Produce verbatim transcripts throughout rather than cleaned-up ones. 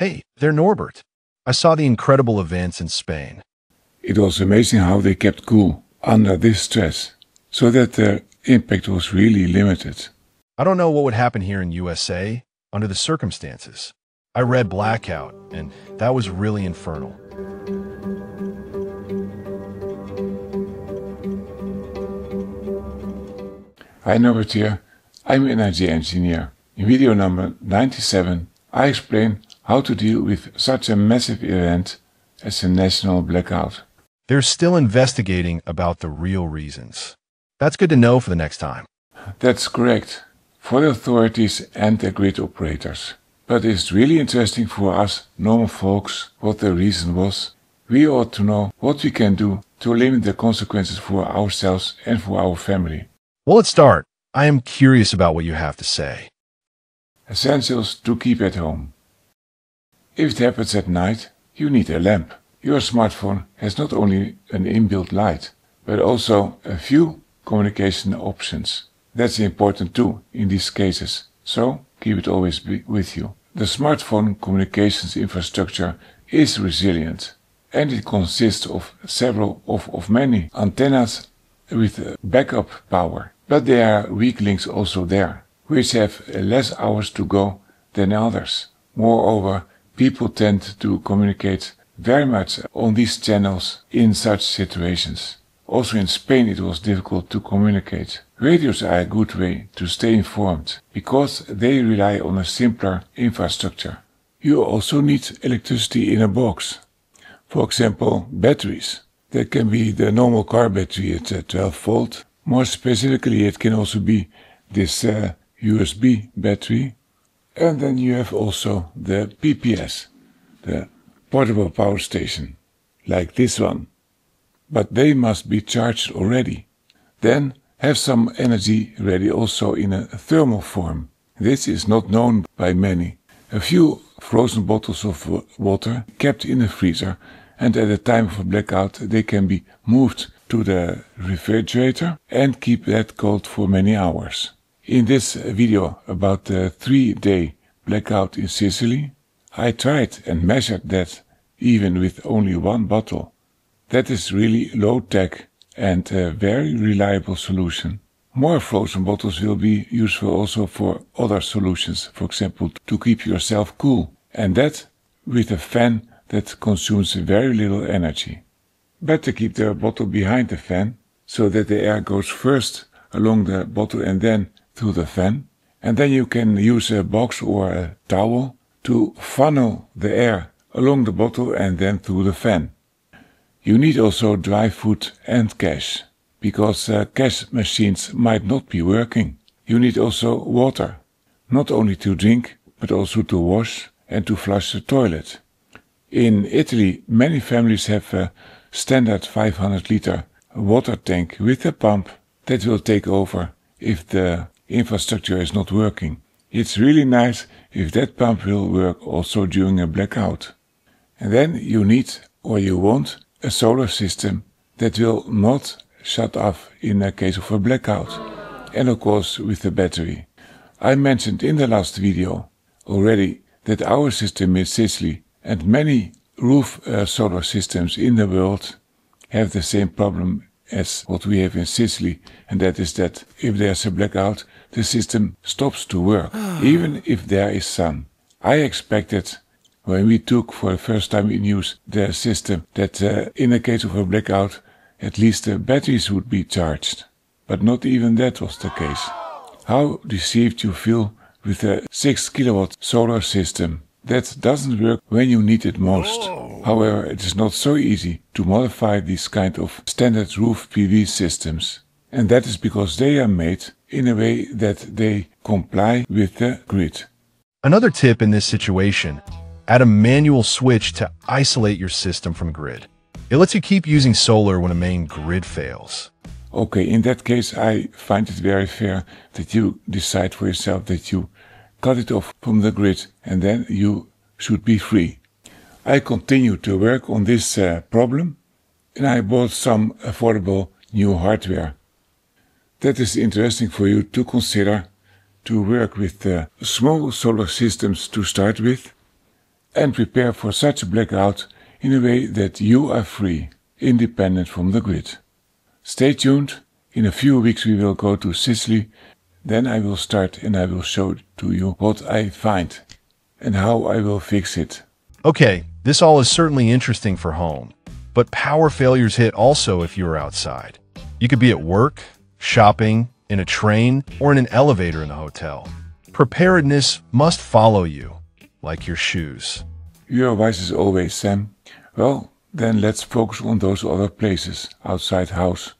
Hey, they're Norbert. I saw the incredible events in Spain. It was amazing how they kept cool under this stress, so that their impact was really limited. I don't know what would happen here in U S A under the circumstances. I read Blackout, and that was really infernal. Hi Norbert here, I'm an energy engineer. In video number ninety-seven, I explain how to deal with such a massive event as a national blackout. They're still investigating about the real reasons. That's good to know for the next time. That's correct, for the authorities and the grid operators. But it's really interesting for us normal folks what the reason was. We ought to know what we can do to limit the consequences for ourselves and for our family. Well, let's start. I am curious about what you have to say. Essentials to keep at home. If it happens at night, you need a lamp. Your smartphone has not only an inbuilt light, but also a few communication options. That's important too in these cases, so keep it always be with you. The smartphone communications infrastructure is resilient, and it consists of several of, of many antennas with backup power. But there are weak links also there, which have less hours to go than others. Moreover, people tend to communicate very much on these channels in such situations. Also in Spain it was difficult to communicate. Radios are a good way to stay informed, because they rely on a simpler infrastructure. You also need electricity in a box. For example, batteries. That can be the normal car battery at twelve volt. More specifically, it can also be this uh, U S B battery. And then you have also the P P S, the portable power station, like this one. But they must be charged already. Then have some energy ready also in a thermal form. This is not known by many. A few frozen bottles of water kept in the freezer, and at the time of a blackout they can be moved to the refrigerator and keep that cold for many hours. In this video about the three-day blackout in Sicily, I tried and measured that even with only one bottle. That is really low-tech and a very reliable solution. More frozen bottles will be useful also for other solutions, for example to keep yourself cool, and that with a fan that consumes very little energy. Better keep the bottle behind the fan, so that the air goes first along the bottle and then through the fan. And then you can use a box or a towel to funnel the air along the bottle and then through the fan. You need also dry food and cash, because uh, cash machines might not be working. You need also water, not only to drink, but also to wash and to flush the toilet. In Italy, many families have a standard five hundred liter water tank with a pump that will take over if the infrastructure is not working. It's really nice if that pump will work also during a blackout. And then you need, or you want, a solar system that will not shut off in the case of a blackout. And of course with the battery. I mentioned in the last video already that our system in Sicily and many roof uh, solar systems in the world have the same problem as what we have in Sicily, and that is that if there's a blackout, the system stops to work, even if there is sun. I expected, when we took for the first time in use the system, that uh, in the case of a blackout, at least the batteries would be charged. But not even that was the case. How deceived you feel with a six kilowatt solar system that doesn't work when you need it most. Oh. However, it is not so easy to modify these kind of standard roof P V systems. And that is because they are made in a way that they comply with the grid. Another tip in this situation, add a manual switch to isolate your system from grid. It lets you keep using solar when a main grid fails. Okay, in that case I find it very fair that you decide for yourself that you cut it off from the grid and then you should be free. I continue to work on this uh, problem, and I bought some affordable new hardware. That is interesting for you to consider, to work with uh, small solar systems to start with, and prepare for such a blackout in a way that you are free, independent from the grid. Stay tuned. In a few weeks we will go to Sicily. Then I will start and I will show to you what I find and how I will fix it. Okay, this all is certainly interesting for home, but power failures hit also if you're outside. You could be at work, shopping, in a train, or in an elevator in a hotel. Preparedness must follow you, like your shoes. Your advice is always, Sam. Well, then let's focus on those other places outside house.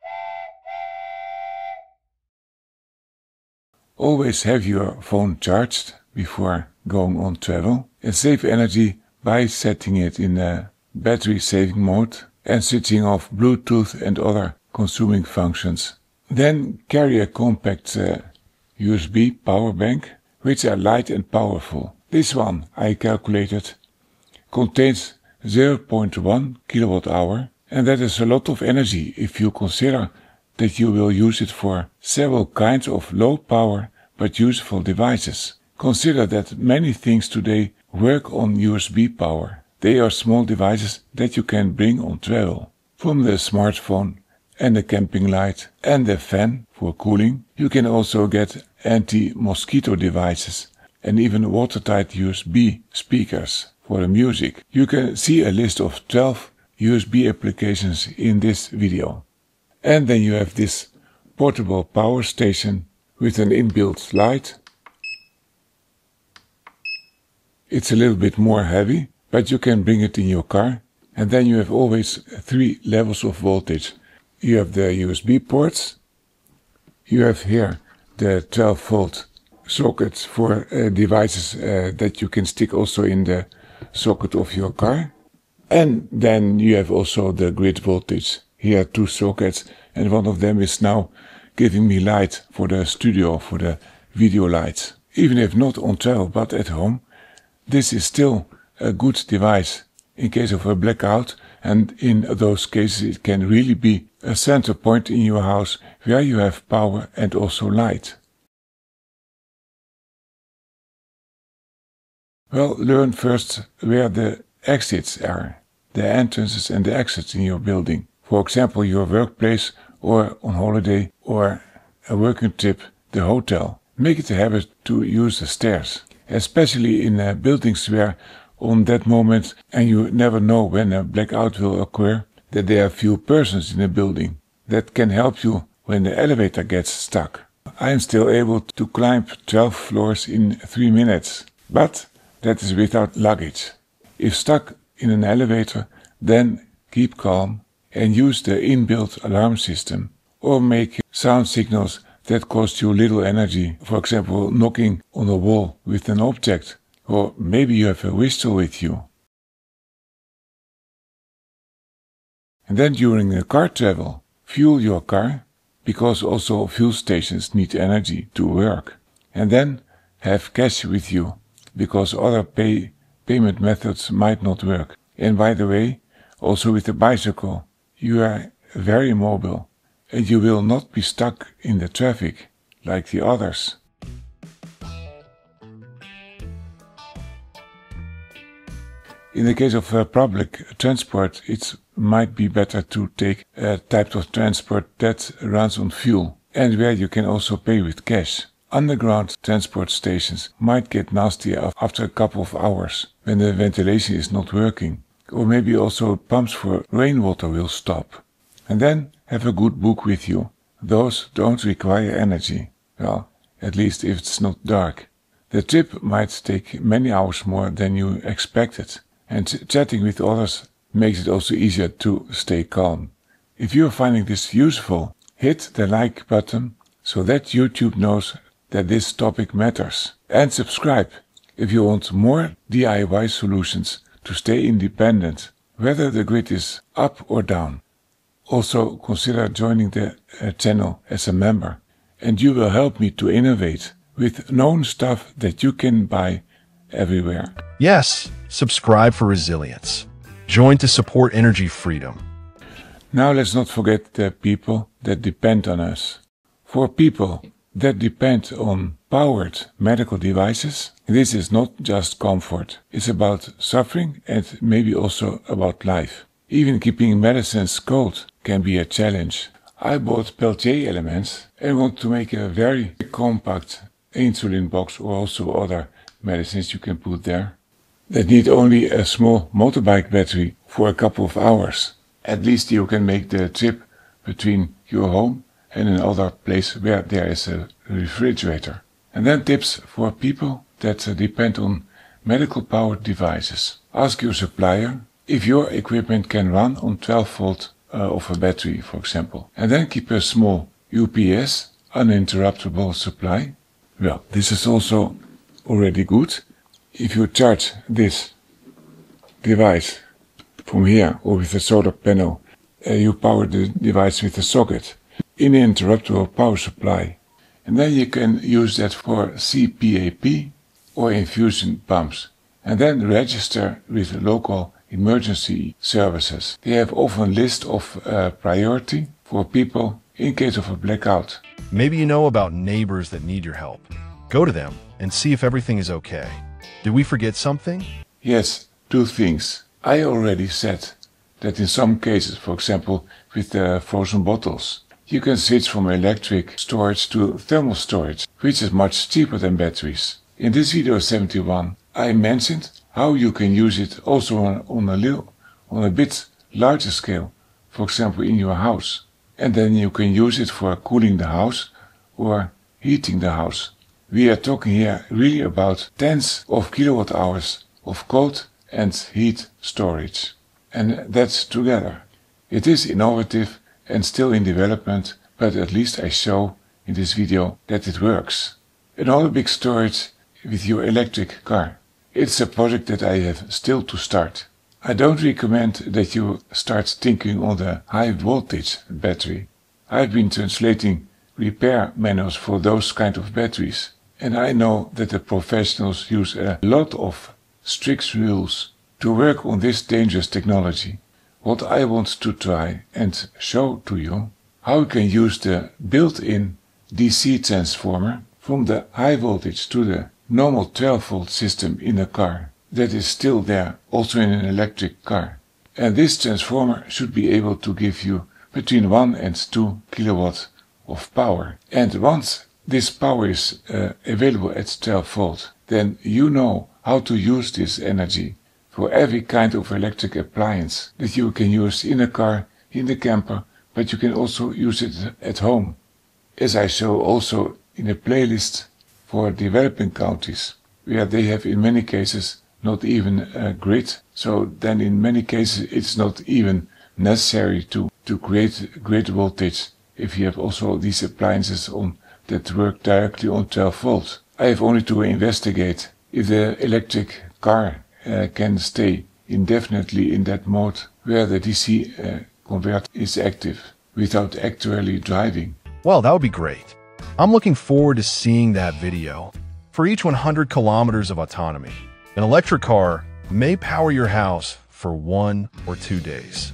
Always have your phone charged before going on travel and save energy by setting it in a battery saving mode and switching off Bluetooth and other consuming functions. Then carry a compact uh, U S B power bank, which are light and powerful. This one, I calculated, contains zero point one kilowatt hour, and that is a lot of energy if you consider that you will use it for several kinds of low power but useful devices. Consider that many things today work on U S B power. They are small devices that you can bring on travel. From the smartphone and the camping light and the fan for cooling, you can also get anti-mosquito devices and even watertight U S B speakers for the music. You can see a list of twelve U S B applications in this video. And then you have this portable power station with an inbuilt light. It's a little bit more heavy, but you can bring it in your car. And then you have always three levels of voltage. You have the U S B ports. You have here the twelve volt sockets for uh, devices uh, that you can stick also in the socket of your car. And then you have also the grid voltage. Here are two sockets, and one of them is now giving me light for the studio, for the video lights. Even if not on travel but at home, this is still a good device in case of a blackout, and in those cases it can really be a center point in your house where you have power and also light. Well, learn first where the exits are, the entrances and the exits in your building. For example, your workplace or on holiday or a working trip, the hotel. Make it a habit to use the stairs, especially in uh, buildings where on that moment, and you never know when a blackout will occur, that there are few persons in a building. That can help you when the elevator gets stuck. I am still able to climb twelve floors in three minutes, but that is without luggage. If stuck in an elevator, then keep calm and use the inbuilt alarm system, or make sound signals that cost you little energy, for example knocking on a wall with an object, or maybe you have a whistle with you. And then during the car travel, fuel your car, because also fuel stations need energy to work. And then have cash with you, because other pay payment methods might not work. And by the way, also with a bicycle, you are very mobile and you will not be stuck in the traffic like the others. In the case of uh, public transport, it might be better to take a type of transport that runs on fuel and where you can also pay with cash. Underground transport stations might get nasty after a couple of hours when the ventilation is not working. Or maybe also pumps for rainwater will stop. And then have a good book with you. Those don't require energy. Well, at least if it's not dark. The trip might take many hours more than you expected. And chatting with others makes it also easier to stay calm. If you are finding this useful, hit the like button so that YouTube knows that this topic matters. And subscribe if you want more D I Y solutions to stay independent, whether the grid is up or down. Also consider joining the uh, channel as a member, and you will help me to innovate with known stuff that you can buy everywhere. Yes, subscribe for resilience. Join to support energy freedom. Now let's not forget the people that depend on us. For people that depend on powered medical devices This is not just comfort. It's about suffering and maybe also about life. Even keeping medicines cold can be a challenge. I bought Peltier elements and want to make a very compact insulin box or also other medicines you can put there that need only a small motorbike battery for a couple of hours. At least you can make the trip between your home and another place where there is a refrigerator. And then tips for people that uh, depend on medical powered devices. Ask your supplier if your equipment can run on twelve volt uh, of a battery, for example. And then keep a small U P S, uninterruptible supply. Well, this is also already good. If you charge this device from here or with a solar panel, uh, you power the device with a socket, uninterruptible power supply. And then you can use that for C P A P or infusion pumps. And then register with local emergency services. They have often list of uh, priority for people in case of a blackout. Maybe you know about neighbors that need your help. Go to them and see if everything is okay. Did we forget something? Yes, two things. I already said that in some cases, for example with the frozen bottles, you can switch from electric storage to thermal storage, which is much cheaper than batteries. In this video seventy-one, I mentioned how you can use it also on, on, a little, on a bit larger scale, for example in your house. And then you can use it for cooling the house or heating the house. We are talking here really about tens of kilowatt hours of cold and heat storage. And that's together. It is innovative and still in development, but at least I show in this video that it works. Another big storage with your electric car. It's a project that I have still to start. I don't recommend that you start thinking on the high voltage battery. I've been translating repair manuals for those kind of batteries, and I know that the professionals use a lot of strict rules to work on this dangerous technology. What I want to try and show to you, how you can use the built-in D C transformer from the high voltage to the normal twelve volt system in a car that is still there also in an electric car. And this transformer should be able to give you between one and two kilowatts of power. And once this power is uh, available at twelve volt, then you know how to use this energy for every kind of electric appliance that you can use in a car, in the camper, but you can also use it at home. As I show also in a playlist for developing countries, where they have in many cases not even a grid, so then in many cases it's not even necessary to, to create grid voltage if you have also these appliances on that work directly on twelve volt. I have only to investigate if the electric car uh, can stay indefinitely in that mode where the D C uh, converter is active without actually driving. Well, that would be great. I'm looking forward to seeing that video. For each one hundred kilometers of autonomy, an electric car may power your house for one or two days.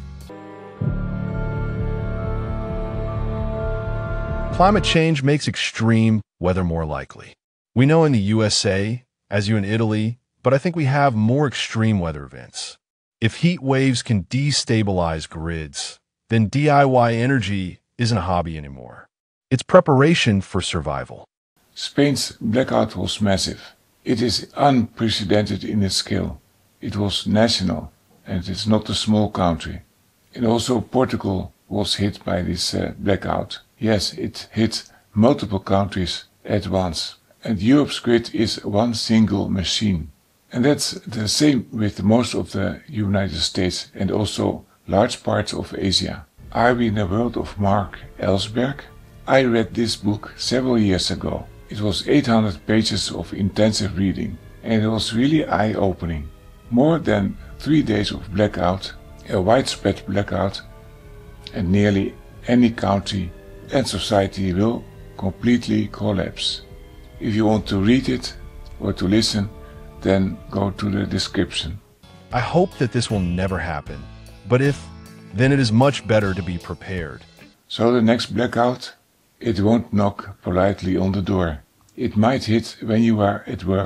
Climate change makes extreme weather more likely. We know in the U S A, as you in Italy, but I think we have more extreme weather events. If heat waves can destabilize grids, then D I Y energy isn't a hobby anymore. It's preparation for survival. Spain's blackout was massive. It is unprecedented in its scale. It was national, and it's not a small country. And also Portugal was hit by this uh, blackout. Yes, it hit multiple countries at once. And Europe's grid is one single machine. And that's the same with most of the United States and also large parts of Asia. Are we in the world of Mark Ellsberg? I read this book several years ago. It was eight hundred pages of intensive reading, and it was really eye-opening. More than three days of blackout, a widespread blackout, and nearly any country and society will completely collapse. If you want to read it or to listen, then go to the description. I hope that this will never happen, but if, then it is much better to be prepared. So the next blackout, it won't knock politely on the door. It might hit when you are at work,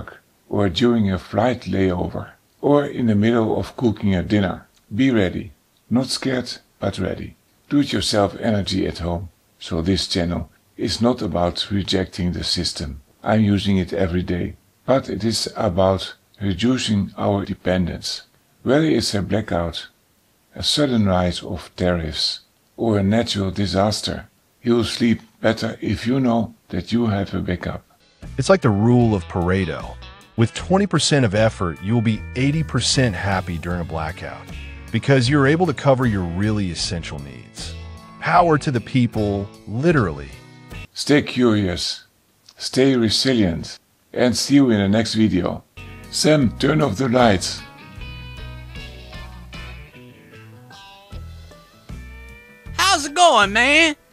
or during a flight layover, or in the middle of cooking a dinner. Be ready. Not scared, but ready. Do-it-yourself energy at home. So this channel is not about rejecting the system. I'm using it every day. But it is about reducing our dependence. Whether it's a blackout, a sudden rise of tariffs, or a natural disaster, you'll sleep better if you know that you have a backup. It's like the rule of Pareto. With twenty percent of effort, you will be eighty percent happy during a blackout because you're able to cover your really essential needs. Power to the people, literally. Stay curious, stay resilient, and see you in the next video. Sam, turn off the lights. How's it going, man?